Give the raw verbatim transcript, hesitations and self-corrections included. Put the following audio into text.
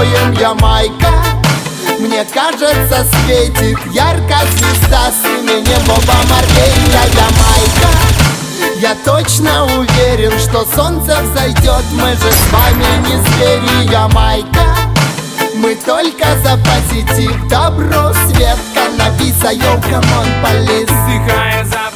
тобоем Ямайка. Мне кажется, светит ярко звезда с именем Боба Марлей. Я Ямайка. Я точно уверен, что солнце взойдет. Мы же с вами не звери, Ямайка. Мы только за позитив, добро, свет, каннабиса, йоу, камон, полис. Вдыхая запах